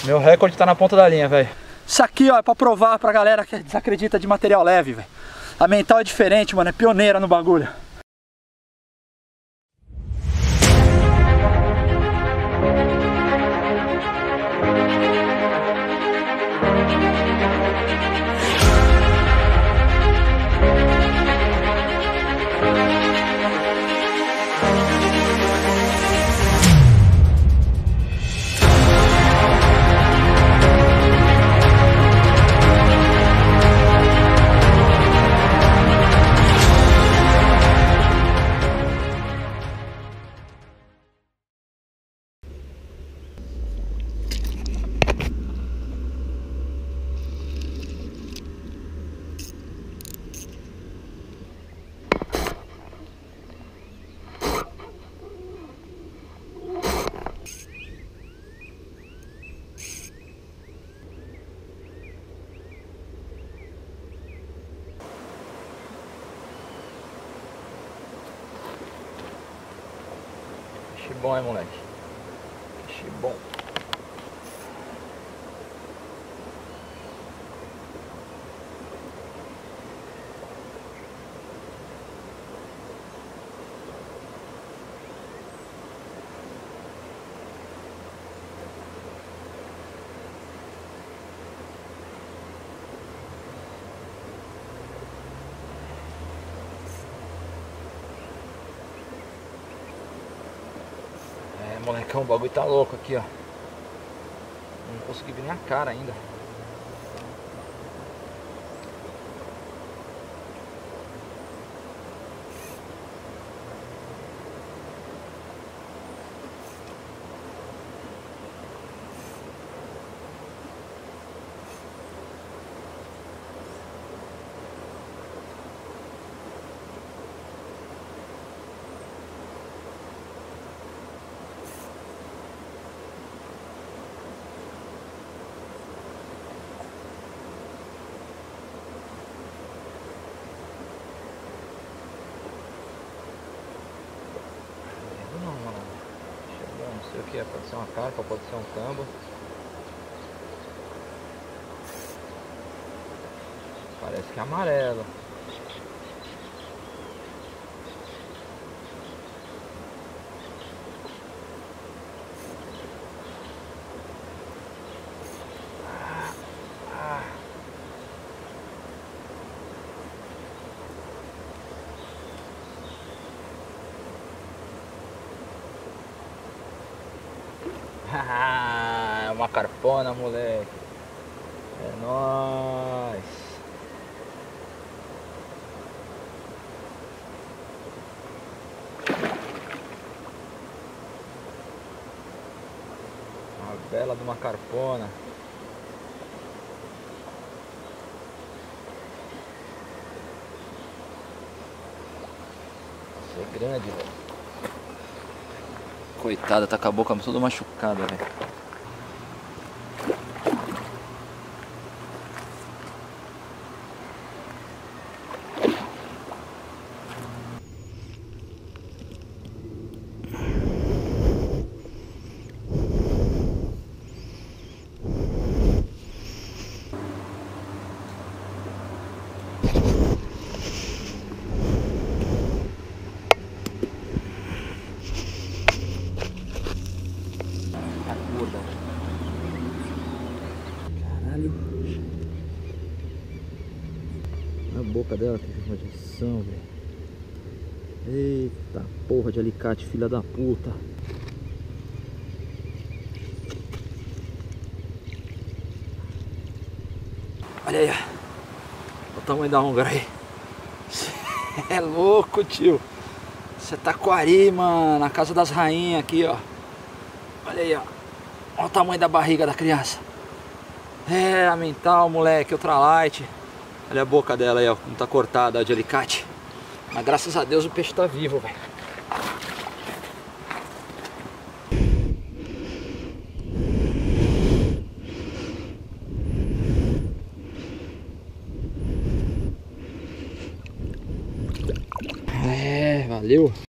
Meu recorde tá na ponta da linha, velho. Isso aqui, ó, é pra provar pra galera que desacredita de material leve, velho. A Mental é diferente, mano, é pioneira no bagulho. Peixe bom, hein, moleque? Peixe bom. Molecão, o bagulho tá louco aqui, ó. Não consegui ver nem a cara ainda. Não sei o que é, pode ser uma carpa, pode ser um tambo. Parece que é amarelo. É uma carpona, moleque. É nóis. Uma bela de uma carpona. Isso é grande, velho. Coitada, tá com a boca toda machucada, velho. Caralho. A boca dela tem radiação, velho. Eita porra de alicate, filha da puta. Olha aí, ó. Olha o tamanho da ongra aí. Cê é louco, tio. Você tá com ari, mano, na casa das rainhas aqui, ó. Olha aí, ó. Olha o tamanho da barriga da criança. É, a Mental, moleque, ultralight. Olha a boca dela aí, ó, como tá cortada, ó, de alicate. Mas graças a Deus o peixe tá vivo, velho. É, valeu.